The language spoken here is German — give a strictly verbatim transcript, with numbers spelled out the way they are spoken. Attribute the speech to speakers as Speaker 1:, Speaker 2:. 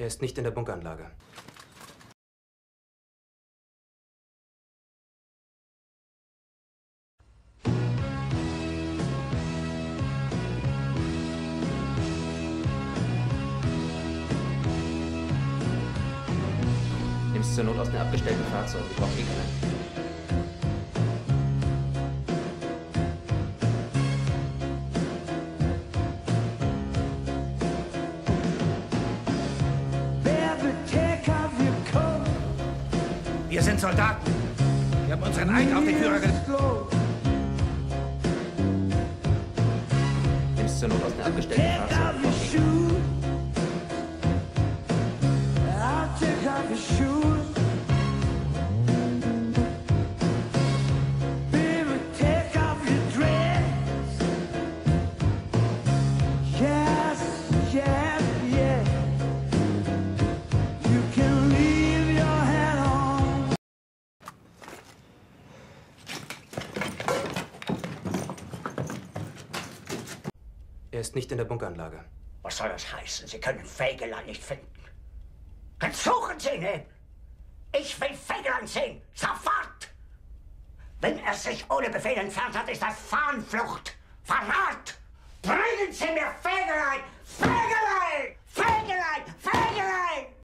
Speaker 1: Er ist nicht in der Bunkeranlage. Nimm's zur Not aus dem abgestellten Fahrzeug. Ich brauch eh keinen.
Speaker 2: Wir sind Soldaten. Wir haben unseren Eid auf den Führer gelegt.
Speaker 1: Nimm's zur Not aus dem abgestellten Fahrzeug. Er ist nicht in der Bunkeranlage.
Speaker 3: Was soll das heißen? Sie können Fegelein nicht finden. Dann suchen Sie ihn eben. Ich will Fegelein sehen. Sofort! Wenn er sich ohne Befehl entfernt hat, ist das Fahnenflucht. Verrat! Bringen Sie mir Fegelein! Fegelein! Fegelein! Fegelein!